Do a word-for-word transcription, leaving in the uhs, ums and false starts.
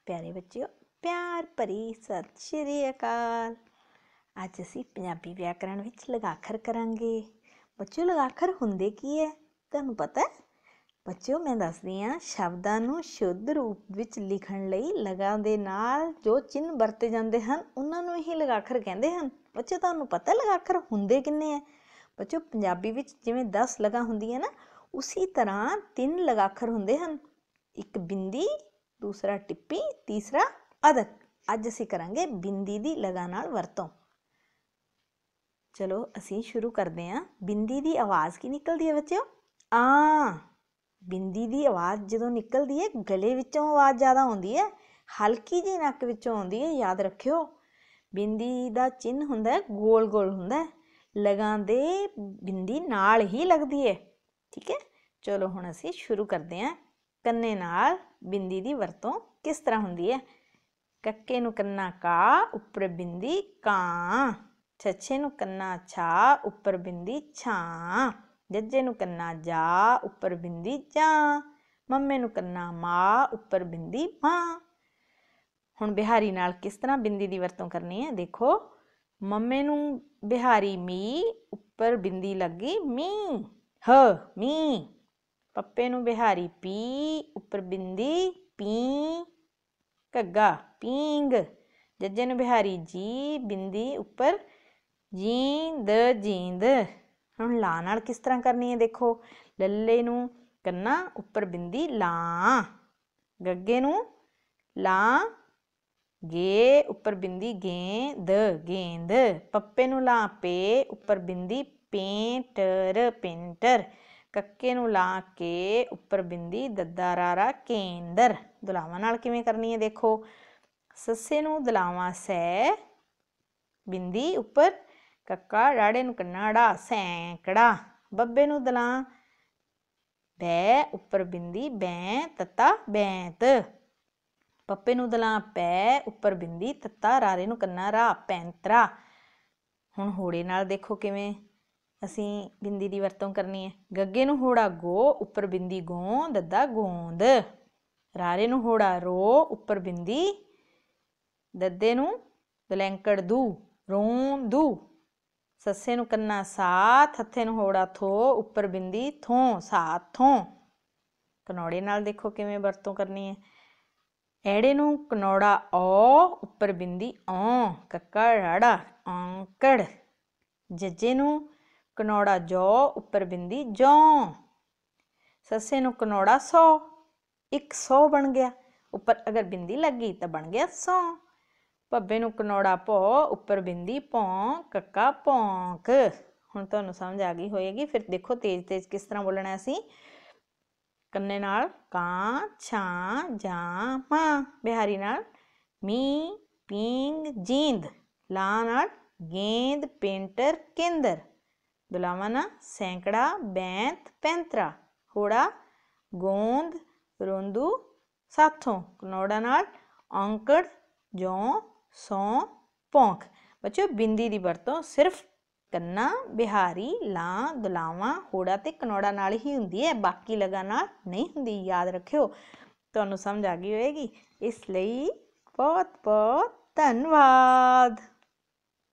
प्यारे बच्चों, प्यार भरी सत श्री अकाल। अज असीं पंजाबी व्याकरण विच लगाखर करांगे। बच्चों लगाखर हुंदे की है तुहानूं पता है? बच्चों मैं दसदी हां, शब्दां नूं शुद्ध रूप विच लिखण लई लगा दे नाल जो चिन्ह वरते जांदे हन उन्हां नूं ही लगाखर कहंदे हन। बच्चों तुहानूं पता है लगाखर हुंदे किन्ने है? बच्चों पंजाबी विच जिवें दस लगा हुंदियां ना, उसी तरह तीन लगाखर हुंदे हन। एक बिंदी, दूसरा टिप्पी, तीसरा अदक। अज असीं करांगे बिंदी दी लगा नाल वरतों। चलो असीं शुरू करदे हां। बिंदी दी आवाज़ की निकलदी है बच्चों? आ। बिंदी दी आवाज़ जदों निकलदी है गले विचों आवाज़ ज़्यादा आउंदी है, हल्की जी नक विचों आउंदी है। याद रखियो, बिंदी दा चिन्ह हुंदा है गोल गोल हुंदा है, लगां दे बिंदी नाल ही लगदी है। ठीक है, चलो हुण असीं शुरू करदे हां। कन्ने नाल बिंदी दी वरतों किस तरह हुंदी है? कक्के नूं कन्ना का, उपर बिंदी कां। छछे नूं कन्ना छा, उपर बिंदी छां। जज्जे नूं कन्ना जा, उपर बिंदी जां। मम्मे नूं कन्ना मां, उपर बिंदी मां। हुण बिहारी नाल किस तरह बिंदी दी वरतों करनी है? देखो, मम्मे नूं बिहारी मी, उपर बिंदी लगी मी, ह मी। पप्पे नूं बिहारी पी, उपर बिंदी पी, घग्गा पींग। जज्जे नूं बिहारी जी, बिंदी उपर जींद जींद। हुण ला नाल किस तरह करनी है? देखो, लल्ले नूं कन्ना उपर बिंदी लां, गग्गे नूं लां गे, उपर बिंदी गेंद गेंद। पप्पे नूं लां पे, उपर बिंदी पेंटर पेंटर। कक्के नूं लां के, उपर बिंदी दद्दा रारा केंद्र। दुलावां नाल किवें करनी है? देखो, सस्से नूं दुलावां सै, बिंदी उपर कक्का डाड़े नूं कन्ना ड़ा सैंकड़ा। बब्बे नूं दलां बै, उपर बिंदी बैं तत्ता बैंत। पप्पे नूं दलां पै, उपर बिंदी तत्ता रारे नूं कन्ना रा पैंतरा। हुण होड़े नाल देखो किवें असीं बिंदी दी वरतों करनी है। गग्गे नूं होड़ा गो, उपर बिंदी गों दद्दा गोंद। रारे नूं होड़ा रो, उपर बिंदी दद्दे नूं दलैंकड़ दू रोंदू। सस्से नूं कन्ना सा, थत्थे नूं होड़ा थो, उपर बिंदी थों साथों। कनौड़े नाल देखो किवें वरतों करनी है। ऐड़े नूं कनौड़ा औ, उपर बिंदी औं, कक्का राड़ा औंकड़। जज्जे नूं कनौड़ा जौ, उपर बिंदी जौं। सस्से नूं कनौड़ा सौ, एक सौ बन गया, उपर अगर बिंदी लग गई तो बन गया सौ। भब्बे नूं कनौड़ा भौ, उपर बिंदी भौं, कक्का भौंक। हुण तुहानूं समझ आ गई होएगी। फिर देखो तेज तेज किस तरह बोलना असीं। कन्ने नाल कां छां जां मां। बिहारी नाल मी पींग जींद। लां नाल गेंद पेंटर केंद्र। दुलावां नाल सैंकड़ा बैंत पैंतरा। होड़ा गोंद रोंदू साथों। कनौड़ा नाल औंकड़ जौं सौं भौंक। बच्चों बिंदी दी वरतों सिर्फ कन्ना बिहारी लां दुलावां होड़ा ते कनौड़ा नाल ही हुंदी है, बाकी लगा नाल नहीं हुंदी। याद रखियो। तुहानूं समझ आ गई होएगी। इसलिए बहुत बहुत धन्नवाद।